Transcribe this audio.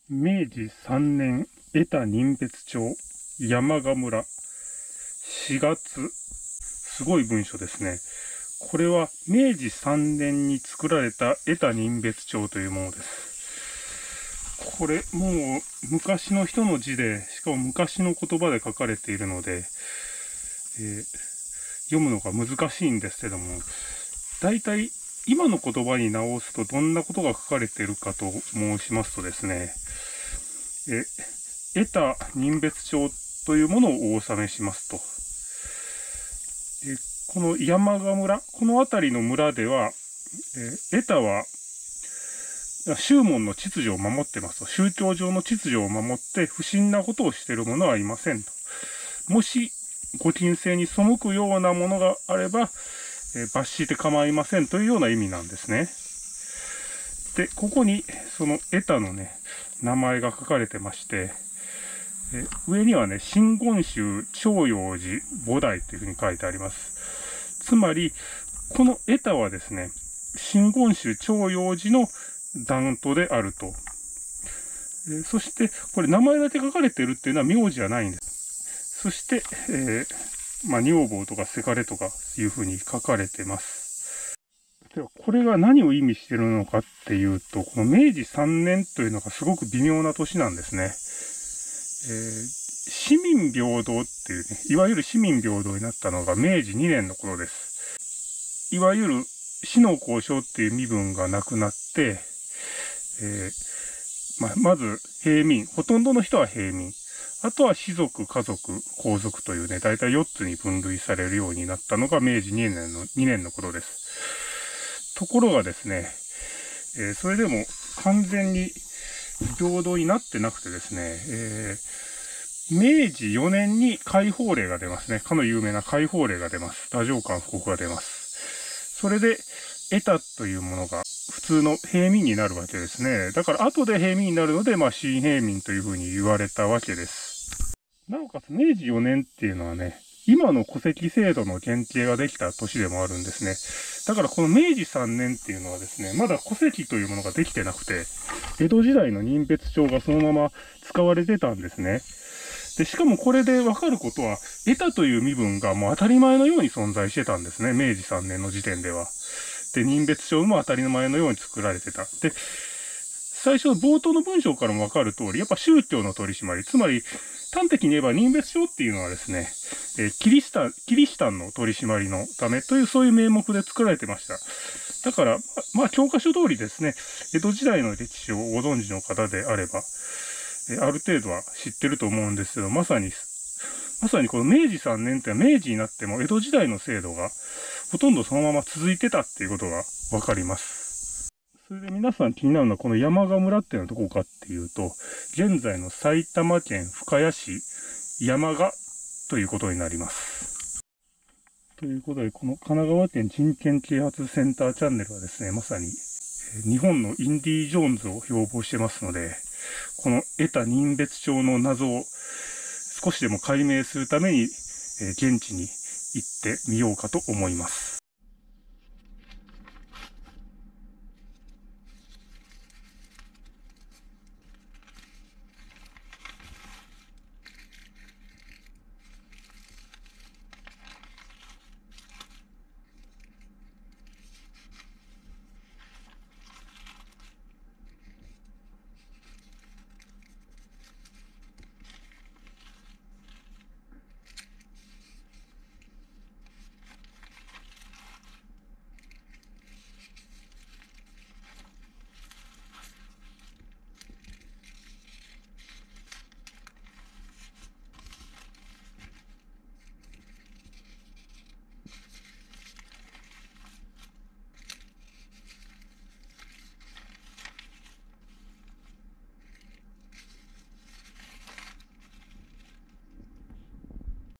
明治3年、江田任別町、山鹿村、4月。すごい文書ですね。これは明治3年に作られた江田任別帳というものです。これもう昔の人の字で、しかも昔の言葉で書かれているので、読むのが難しいんですけども、だいたい今の言葉に直すとどんなことが書かれているかと申しますとですね、江田任別帳というものをお納めしますと。この山鹿村、この辺りの村では、江田は宗門の秩序を守ってますと。宗教上の秩序を守って不審なことをしている者はいませんと。もし、ご禁制に背くようなものがあれば、罰して構いませんというような意味なんですね。で、ここに、その江田のね、名前が書かれてまして、上にはね、真言宗長陽寺菩提というふうに書いてあります。つまり、この江田はですね、真言宗長陽寺の檀徒であると。そして、これ名前だけ書かれているっていうのは名字じゃないんです。そして、女房とかせかれとかいうふうに書かれてます。では、これが何を意味しているのかっていうと、この明治3年というのがすごく微妙な年なんですね。市民平等っていうね、いわゆる市民平等になったのが明治2年の頃です。いわゆる市の交渉っていう身分がなくなって、まず平民、ほとんどの人は平民。あとは士族、家族、皇族というね、だいたい4つに分類されるようになったのが明治2年の頃です。ところがですね、それでも完全に平等になってなくてですね、明治4年に解放令が出ますね。かの有名な解放令が出ます。太政官布告が出ます。それで、江田というものが普通の平民になるわけですね。だから後で平民になるので、新平民というふうに言われたわけです。なおかつ明治4年っていうのはね、今の戸籍制度の原型ができた年でもあるんですね。だからこの明治3年っていうのはですね、まだ戸籍というものができてなくて、江戸時代の任別帳がそのまま使われてたんですね。で、しかもこれでわかることは、江田という身分がもう当たり前のように存在してたんですね。明治3年の時点では。で、任別帳も当たり前のように作られてた。で、最初冒頭の文章からもわかる通り、やっぱ宗教の取り締まり、つまり端的に言えば任別帳っていうのはですね、キリシタンの取り締まりのためというそういう名目で作られてました。だから、教科書通りですね、江戸時代の歴史をご存知の方であれば、ある程度は知ってると思うんですけど、まさにこの明治3年って明治になっても江戸時代の制度がほとんどそのまま続いてたっていうことがわかります。それで皆さん気になるのはこの山鹿村っていうのはどこかっていうと、現在の埼玉県深谷市山鹿ということになります。ということで、この神奈川県人権啓発センターチャンネルはですね、まさに日本のインディ・ジョーンズを標榜してますので、この江田任別帳の謎を少しでも解明するために、現地に行ってみようかと思います。